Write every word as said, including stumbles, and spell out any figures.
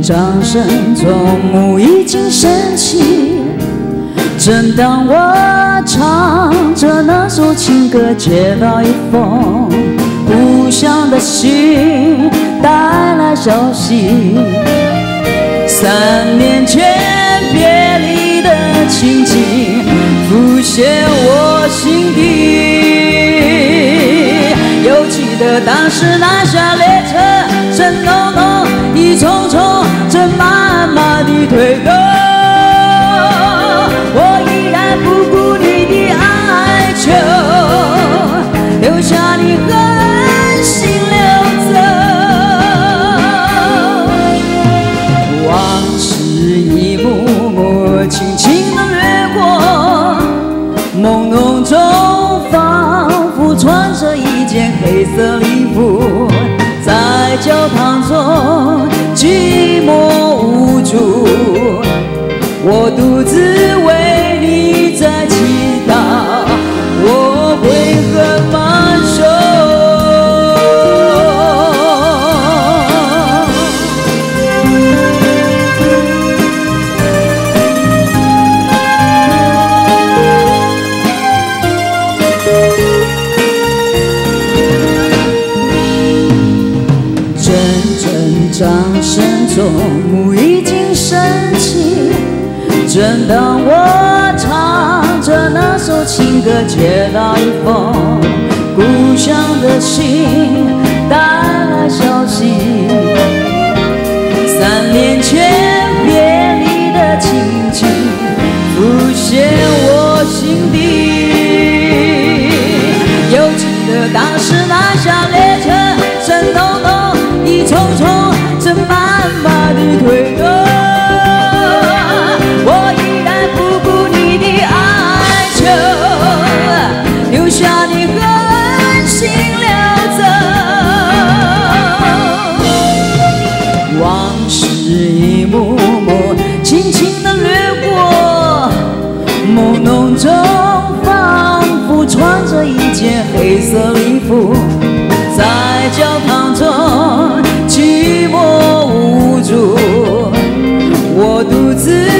掌声中，幕已经升起。正当我唱着那首情歌，接到一封故乡的信，带来消息。三年前别离的情景浮现我心底，又记得当时南下列车声隆隆，一重重正慢慢地推动，我依然不顾你的哀求，留下你狠心溜走。往事一幕幕轻轻地掠过，朦胧中仿佛穿着一件黑色礼服，在教堂中寂寞无助，我独自为你在祈祷，我会很难受。阵阵掌声中，幕已经升起。正当我唱着那首情歌，接到一封故乡的信，带来消息。三年前别离的情景浮现我心底，又记得当时南下列车声隆隆，一重重正慢慢地推动，我依然不顾你的哀求，留下你狠心溜走。往事一幕幕轻轻地掠过，朦胧中仿佛穿着一件黑色礼服，在教堂中寂寞无助，我独自